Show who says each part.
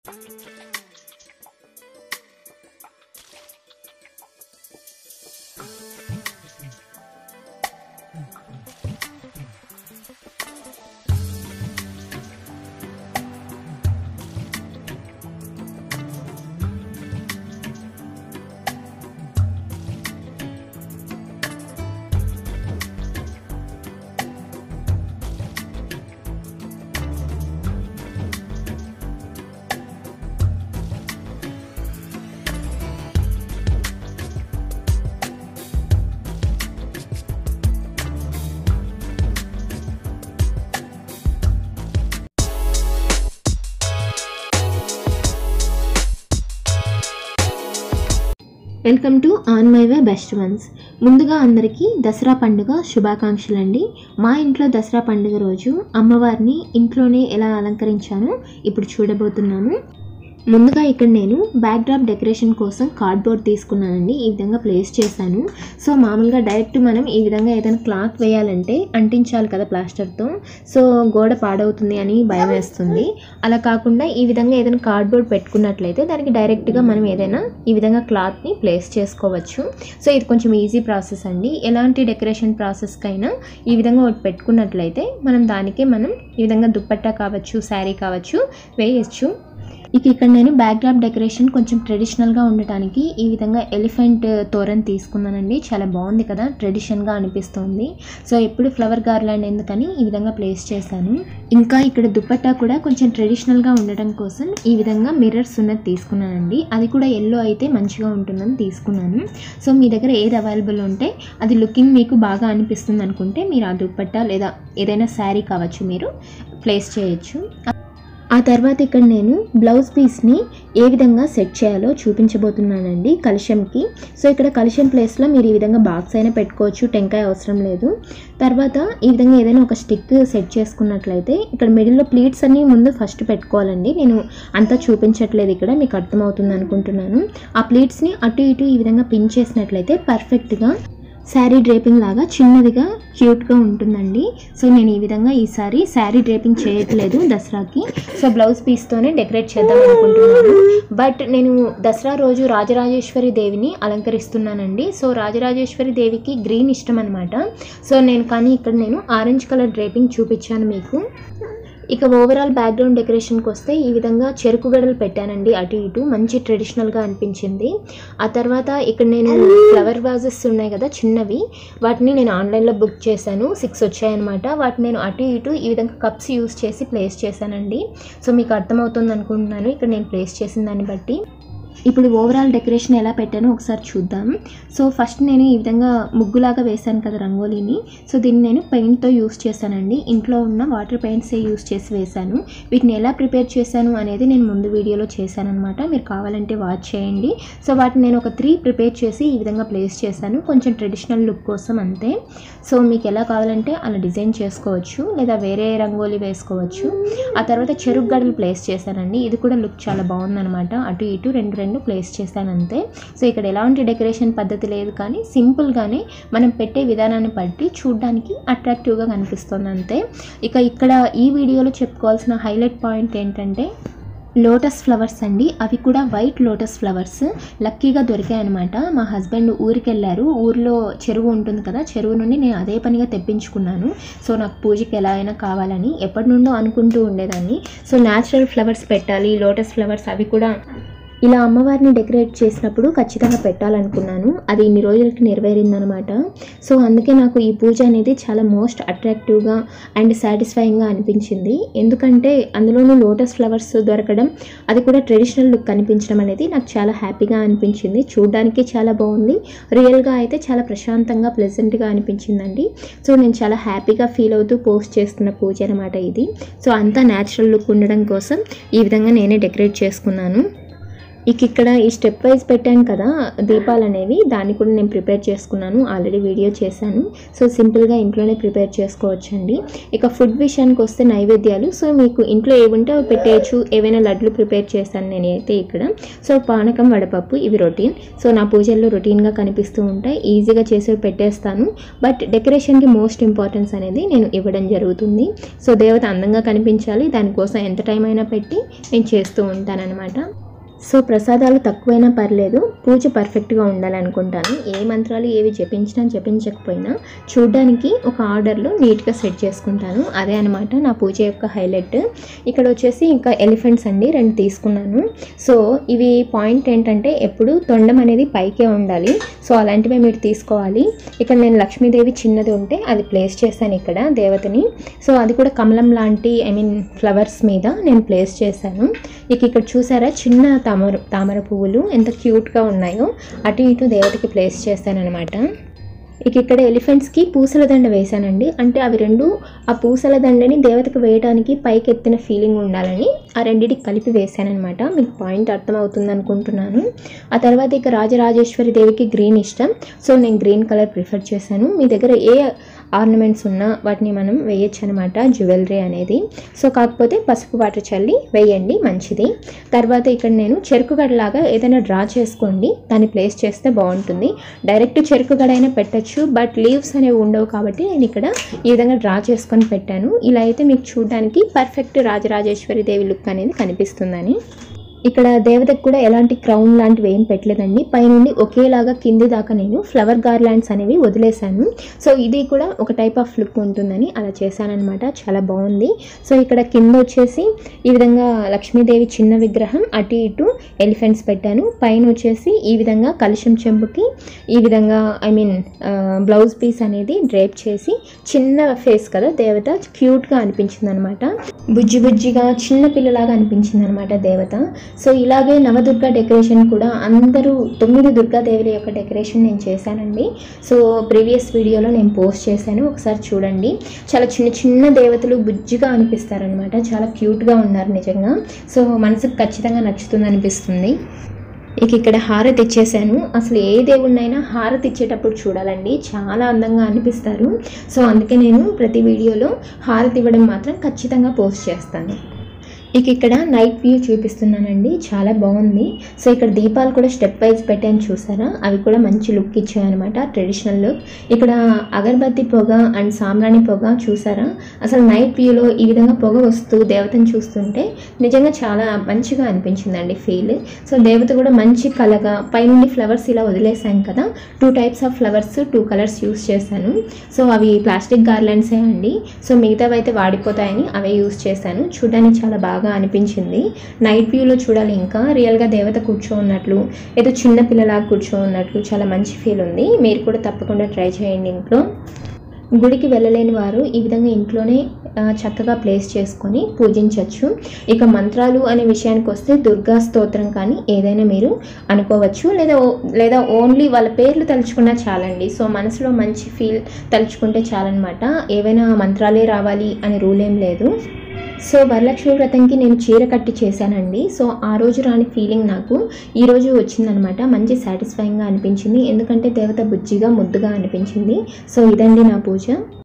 Speaker 1: Welcome to on my way best ones. ముందుగా అందరికీ దసరా పండుగ శుభాకాంక్షలు అండి. మా ఇంట్లో దసరా పండుగ రోజు అమ్మవారిని ఇంట్లోనే ఎలా అలంకరించానో ఇప్పుడు చూడబోతున్నాము. ముందుగా ఇక్కడ నేను బ్యాక్డ్రాప్ డెకరేషన్ కోసం కార్డ్బోర్డ్ తీసుకున్నానండి. ఈ విధంగా ప్లేస్ చేశాను. సో మామూలుగా డైరెక్ట్ మనం ఈ విధంగా ఏదైనా క్లాత్ వేయాలంటే అంటించాలి కదా ప్లాస్టర్తో. సో గోడ పాడవుతుంది అని భయం వేస్తుంది. అలా కాకుండా ఈ విధంగా ఏదైనా కార్డ్బోర్డ్ పెట్టుకున్నట్లయితే దానికి డైరెక్ట్గా మనం ఏదైనా ఈ విధంగా క్లాత్ని ప్లేస్ చేసుకోవచ్చు. సో ఇది కొంచెం ఈజీ ప్రాసెస్ అండి. ఎలాంటి డెకరేషన్ ప్రాసెస్కైనా ఈ విధంగా ఒకటి పెట్టుకున్నట్లయితే మనం ఈ విధంగా దుప్పట్టా కావచ్చు, శారీ కావచ్చు వేయచ్చు. ఇక్కడ నేను బ్యాక్డ్రాప్ డెకరేషన్ కొంచెం ట్రెడిషనల్గా ఉండటానికి ఈ విధంగా ఎలిఫెంట్ తోరన్ తీసుకున్నానండి. చాలా బాగుంది కదా, ట్రెడిషన్గా అనిపిస్తుంది. సో ఎప్పుడు ఫ్లవర్ గార్లాండ్ ఎందుకని ఈ విధంగా ప్లేస్ చేశాను. ఇంకా ఇక్కడ దుప్పట్టా కూడా కొంచెం ట్రెడిషనల్గా ఉండటం కోసం ఈ విధంగా మిర్రర్స్ ఉన్నది తీసుకున్నానండి. అది కూడా ఎల్లో అయితే మంచిగా ఉంటుందని తీసుకున్నాను. సో మీ దగ్గర ఏది అవైలబుల్ ఉంటే అది లుకింగ్ మీకు బాగా అనిపిస్తుంది అనుకుంటే మీరు ఆ దుప్పట్టా లేదా ఏదైనా శారీ కావచ్చు మీరు ప్లేస్ చేయొచ్చు. ఆ తర్వాత ఇక్కడ నేను బ్లౌజ్ పీస్ని ఏ విధంగా సెట్ చేయాలో చూపించబోతున్నానండి కలశంకి. సో ఇక్కడ కలశం ప్లేస్లో మీరు ఈ విధంగా బాక్స్ అయినా పెట్టుకోవచ్చు, టెంకాయ అవసరం లేదు. తర్వాత ఈ విధంగా ఏదైనా ఒక స్టిక్ సెట్ చేసుకున్నట్లయితే ఇక్కడ మిడిల్లో ప్లీట్స్ అన్నీ ముందు ఫస్ట్ పెట్టుకోవాలండి. నేను అంతా చూపించట్లేదు, ఇక్కడ మీకు అర్థమవుతుంది అనుకుంటున్నాను. ఆ ప్లీట్స్ని అటు ఇటు ఈ విధంగా పిన్ చేసినట్లయితే పర్ఫెక్ట్గా శారీ డ్రేపింగ్ లాగా చిన్నదిగా క్యూట్గా ఉంటుందండి. సో నేను ఈ విధంగా ఈసారి శారీ డ్రేపింగ్ చేయట్లేదు దసరాకి. సో బ్లౌజ్ పీస్తోనే డెకరేట్ చేద్దాం అనుకుంటున్నాను. బట్ నేను దసరా రోజు రాజరాజేశ్వరి దేవిని అలంకరిస్తున్నానండి. సో రాజరాజేశ్వరి దేవికి గ్రీన్ ఇష్టం అనమాట. సో కానీ ఇక్కడ నేను ఆరెంజ్ కలర్ డ్రేపింగ్ చూపించాను మీకు. ఇక ఓవరాల్ బ్యాక్గ్రౌండ్ డెకరేషన్కి వస్తే ఈ విధంగా చెరుకు గడలు పెట్టానండి అటు ఇటు, మంచి ట్రెడిషనల్గా అనిపించింది. ఆ తర్వాత ఇక్కడ నేను ఫ్లవర్ వాజెస్ ఉన్నాయి కదా చిన్నవి, వాటిని నేను ఆన్లైన్లో బుక్ చేశాను. 6 వచ్చాయన్నమాట. వాటిని నేను అటు ఇటు ఈ విధంగా కప్స్ యూస్ చేసి ప్లేస్ చేశానండి. సో మీకు అర్థమవుతుంది అనుకుంటున్నాను ఇక్కడ నేను ప్లేస్ చేసిన దాన్ని బట్టి. ఇప్పుడు ఓవరాల్ డెకరేషన్ ఎలా పెట్టానో ఒకసారి చూద్దాం. సో ఫస్ట్ నేను ఈ విధంగా ముగ్గులాగా వేశాను కదా రంగోలీని. సో దీన్ని నేను పెయింట్తో యూస్ చేశానండి. ఇంట్లో ఉన్న వాటర్ పెయింట్సే యూస్ చేసి వేశాను. వీటిని ఎలా ప్రిపేర్ చేశాను అనేది నేను ముందు వీడియోలో చేశాను అనమాట. మీరు కావాలంటే వాచ్ చేయండి. సో వాటిని నేను ఒక 3 ప్రిపేర్ చేసి ఈ విధంగా ప్లేస్ చేశాను, కొంచెం ట్రెడిషనల్ లుక్ కోసం అంతే. సో మీకు ఎలా కావాలంటే అలా డిజైన్ చేసుకోవచ్చు, లేదా వేరే రంగోలీ వేసుకోవచ్చు. ఆ తర్వాత చెరుకు గడలు ప్లేస్ చేశానండి. ఇది కూడా లుక్ చాలా బాగుందనమాట. అటు ఇటు రెండు ప్లేస్ చేశాను అంతే. సో ఇక్కడ ఎలాంటి డెకరేషన్ పద్ధతి లేదు, కానీ సింపుల్గానే మనం పెట్టే విధానాన్ని బట్టి చూడడానికి అట్రాక్టివ్గా కనిపిస్తుంది అంతే. ఇక్కడ ఈ వీడియోలో చెప్పుకోవాల్సిన హైలైట్ పాయింట్ ఏంటంటే లోటస్ ఫ్లవర్స్ అండి. అవి కూడా వైట్ లోటస్ ఫ్లవర్స్ లక్కీగా దొరికాయన్నమాట. మా హస్బెండ్ ఊరికి వెళ్ళారు. ఊరిలో చెరువు ఉంటుంది కదా, చెరువు నుండి నేను అదే పనిగా తెప్పించుకున్నాను. సో నాకు పూజకి ఎలా అయినా కావాలని ఎప్పటి నుండో అనుకుంటూ ఉండేదాన్ని. సో న్యాచురల్ ఫ్లవర్స్ పెట్టాలి, లోటస్ ఫ్లవర్స్ అవి కూడా ఇలా అమ్మవారిని డెకరేట్ చేసినప్పుడు ఖచ్చితంగా పెట్టాలనుకున్నాను. అది ఇన్ని రోజులకి నెరవేరిందనమాట. సో అందుకే నాకు ఈ పూజ అనేది చాలా మోస్ట్ అట్రాక్టివ్గా అండ్ సాటిస్ఫైయింగ్గా అనిపించింది. ఎందుకంటే అందులోనూ లోటస్ ఫ్లవర్స్ దొరకడం, అది కూడా ట్రెడిషనల్ లుక్ కనిపించడం అనేది నాకు చాలా హ్యాపీగా అనిపించింది. చూడడానికి చాలా బాగుంది, రియల్గా అయితే చాలా ప్రశాంతంగా ప్లెజెంట్గా అనిపించిందండి. సో నేను చాలా హ్యాపీగా ఫీల్ అవుతూ పోస్ట్ చేస్తున్న పూజ అనమాట ఇది. సో అంతా న్యాచురల్ లుక్ ఉండడం కోసం ఈ విధంగా నేనే డెకరేట్ చేసుకున్నాను. ఇక్కడ ఈ స్టెప్ వైజ్ పెట్టాను కదా దీపాలు అనేవి, దాన్ని కూడా నేను ప్రిపేర్ చేసుకున్నాను, ఆల్రెడీ వీడియో చేశాను. సో సింపుల్గా ఇంట్లోనే ప్రిపేర్ చేసుకోవచ్చండి. ఇక ఫుడ్ విషయానికి వస్తే నైవేద్యాలు, సో మీకు ఇంట్లో ఏముంటే అవి పెట్టేయచ్చు. ఏవైనా లడ్లు ప్రిపేర్ చేశాను నేనైతే ఇక్కడ. సో పానకం, వడపప్పు ఇవి రొటీన్. సో నా పూజల్లో రొటీన్గా కనిపిస్తూ ఉంటాయి, ఈజీగా చేసేవి పెట్టేస్తాను. బట్ డెకరేషన్కి మోస్ట్ ఇంపార్టెన్స్ అనేది నేను ఇవ్వడం జరుగుతుంది. సో దేవత అందంగా కనిపించాలి, దానికోసం ఎంత టైం అయినా పెట్టి నేను చేస్తూ ఉంటానన్నమాట. సో ప్రసాదాలు తక్కువైనా పర్లేదు, పూజ పర్ఫెక్ట్గా ఉండాలనుకుంటాను. ఏ మంత్రాలు ఏవి జపించినా జపించకపోయినా చూడ్డానికి ఒక ఆర్డర్లో నీట్గా సెట్ చేసుకుంటాను. అదే అనమాట నా పూజ యొక్క హైలైట్. ఇక్కడ వచ్చేసి ఇంకా ఎలిఫెంట్స్ అండి 2 తీసుకున్నాను. సో ఇవి పాయింట్ ఏంటంటే ఎప్పుడు తొండం అనేది పైకే ఉండాలి. సో అలాంటివే మీరు తీసుకోవాలి. ఇక్కడ నేను లక్ష్మీదేవి చిన్నది ఉంటే అది ప్లేస్ చేశాను ఇక్కడ దేవతని. సో అది కూడా కమలం లాంటి ఫ్లవర్స్ మీద నేను ప్లేస్ చేశాను. ఇక్కడ చూసారా చిన్న తామర పువ్వులు ఎంత క్యూట్గా ఉన్నాయో, అటు ఇటు దేవతకి ప్లేస్ చేస్తానన్నమాట. ఇక్కడ ఎలిఫెంట్స్కి పూసల దండ వేశానండి. అంటే అవి 2 ఆ పూసల దండని దేవతకు వేయడానికి పైకి ఎత్తిన ఫీలింగ్ ఉండాలని ఆ రెండింటికి కలిపి వేశానమాట. మీకు పాయింట్ అర్థమవుతుంది అనుకుంటున్నాను. ఆ తర్వాత ఇక రాజరాజేశ్వరి దేవికి గ్రీన్ ఇష్టం, సో నేను గ్రీన్ కలర్ ప్రిఫర్ చేశాను. మీ దగ్గర ఏ ఆర్నమెంట్స్ ఉన్నా వాటిని మనం వేయచ్చు అనమాట, జ్యువెలరీ అనేది. సో కాకపోతే పసుపు వాటర్ చల్లి వేయండి, మంచిది. తర్వాత ఇక్కడ నేను చెరుకు గడలాగా ఏదైనా డ్రా చేసుకోండి, దాన్ని ప్లేస్ చేస్తే బాగుంటుంది. డైరెక్ట్ చెరుకు గడ అయినా పెట్టచ్చు, బట్ లీవ్స్ అనేవి ఉండవు కాబట్టి నేను ఇక్కడ ఈ విధంగా డ్రా చేసుకొని పెట్టాను. ఇలా అయితే మీకు చూడడానికి పర్ఫెక్ట్ రాజరాజేశ్వరి దేవి లుక్ అనేది కనిపిస్తుందని. ఇక్కడ దేవతకు కూడా ఎలాంటి క్రౌన్ లాంటివి ఏం పెట్టలేదండి. పైనుండి ఒకేలాగా కింది దాకా నేను ఫ్లవర్ గార్లాండ్స్ అనేవి వదిలేశాను. సో ఇది కూడా ఒక టైప్ ఆఫ్ లుక్ ఉంటుందని అలా చేశానన్నమాట. చాలా బాగుంది. సో ఇక్కడ కింద వచ్చేసి ఈ విధంగా లక్ష్మీదేవి చిన్న విగ్రహం, అటు ఇటు ఎలిఫెంట్స్ పెట్టాను. పైన వచ్చేసి ఈ విధంగా కలశం చెంబుకి ఈ విధంగా బ్లౌజ్ పీస్ అనేది డ్రేప్ చేసి, చిన్న ఫేస్ కదా దేవత, క్యూట్గా అనిపించింది అనమాట. బుజ్జి బుజ్జిగా చిన్న పిల్లలాగా అనిపించింది అనమాట దేవత. సో ఇలాగే నవదుర్గా డెకరేషన్ కూడా అందరూ 9 దుర్గాదేవుల యొక్క డెకరేషన్ నేను చేశానండి. సో ప్రీవియస్ వీడియోలో నేను పోస్ట్ చేశాను, ఒకసారి చూడండి. చాలా చిన్న చిన్న దేవతలు బుజ్జిగా అనిపిస్తారనమాట, చాలా క్యూట్గా ఉన్నారు నిజంగా. సో మనసుకు ఖచ్చితంగా నచ్చుతుంది అనిపిస్తుంది. ఇక్కడ హారతి ఇచ్చేసాను. అసలు ఏ దేవుడినైనా హారతి ఇచ్చేటప్పుడు చూడాలండి, చాలా అందంగా అనిపిస్తారు. సో అందుకే నేను ప్రతి వీడియోలో హారతి ఇవ్వడం మాత్రం ఖచ్చితంగా పోస్ట్ చేస్తాను. ఇక్కడ నైట్ వ్యూ చూపిస్తున్నానండి, చాలా బాగుంది. సో ఇక్కడ దీపాలు కూడా స్టెప్ వైజ్ పెట్టాను చూసారా, అవి కూడా మంచి లుక్ ఇచ్చాయన్నమాట, ట్రెడిషనల్ లుక్. ఇక్కడ అగరబత్తి పొగ అండ్ సాంబ్రాణి పొగ చూసారా, అసలు నైట్ వ్యూలో ఈ విధంగా పొగ వస్తూ దేవతను చూస్తుంటే నిజంగా చాలా మంచిగా అనిపించిందండి ఫీల్. సో దేవత కూడా మంచి కలగా పైనుండి ఫ్లవర్స్ ఇలా వదిలేసాను కదా, 2 types of flowers 2 colours use చేశాను. సో అవి ప్లాస్టిక్ గార్లాండ్సే అండి. సో మిగతావి అయితే వాడిపోతాయని అవే యూస్ చేశాను. చూడడానికి చాలా బాగా అనిపించింది. నైట్ వ్యూలో చూడాలి, ఇంకా రియల్గా దేవత కూర్చోన్నట్లు, ఏదో చిన్న పిల్లలాగా కూర్చోన్నట్లు చాలా మంచి ఫీల్ ఉంది. మీరు కూడా తప్పకుండా ట్రై చేయండి. ఇంట్లో గుడికి వెళ్ళలేని వారు ఈ విధంగా ఇంట్లోనే చక్కగా ప్లేస్ చేసుకొని పూజించవచ్చు. ఇక మంత్రాలు అనే విషయానికి వస్తే దుర్గా స్తోత్రం కానీ ఏదైనా మీరు అనుకోవచ్చు, లేదా ఓన్లీ వాళ్ళ పేర్లు తలుచుకున్నా చాలండి. సో మనసులో మంచి ఫీల్ తలుచుకుంటే చాలన్నమాట. ఏవైనా మంత్రాలే రావాలి అని రూల్ ఏం లేదు. సో వరలక్ష్మి వ్రతంకి నేను చీర కట్టి చేశానండి. సో ఆ రోజు రాని ఫీలింగ్ నాకు ఈరోజు వచ్చిందనమాట. మంచి సాటిస్ఫైయింగ్గా అనిపించింది, ఎందుకంటే దేవత బుజ్జిగా ముద్దుగా అనిపించింది. సో ఇదండి నా పూజ.